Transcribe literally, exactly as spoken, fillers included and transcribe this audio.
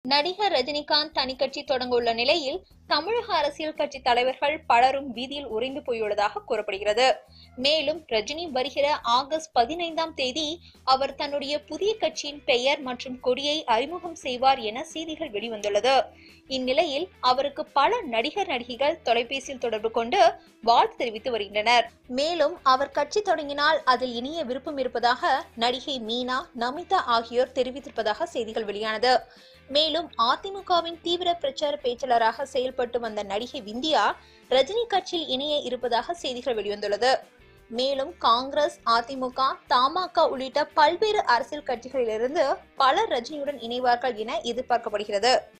நடிகர் ரஜினிகாந்த் தனி கட்சி தொடங்க உள்ள நிலையில் தமிழக அரசியல் கட்சி தலைவர்கள் பலரும் வீதியில் உறைந்து போயுள்ளதாக கூறப்படுகிறது. மேலும் ரஜினி வருகிற ஆகஸ்ட் பதினைந்தாம் தேதி அவர் தன்னுடைய புதிய கட்சியின் பெயர் மற்றும் கொடியை அறிமுகம் செய்வார் என செய்திகள் வெளிவந்துள்ளது. இந்நிலையில் அவருக்கு பல நடிகர் நடிகைகள் தொலைபேசியில் தொடர்பு கொண்டு வாழ்த்து தெரிவித்து வருகின்றனர். மேலும் அவர் கட்சி தொடங்கினால் அதில் இணைய விருப்பம் இருப்பதாக நடிகை மீனா, நமிதா ஆகியோர் தெரிவித்திருப்பதாக செய்திகள் வெளியானது. மேலும் அதிமுகவின் தீவிர பிரச்சார பேச்சாளராக செயல்பட்டு வந்த நடிகை விந்தியா ரஜினி கட்சியில் இணைய இருப்பதாக செய்திகள் வெளிவந்துள்ளது. மேலும் காங்கிரஸ், அதிமுக, தமாக உள்ளிட்ட பல்வேறு அரசியல் கட்சிகளிலிருந்து பலர் ரஜினியுடன் இணைவார்கள் என எதிர்பார்க்கப்படுகிறது.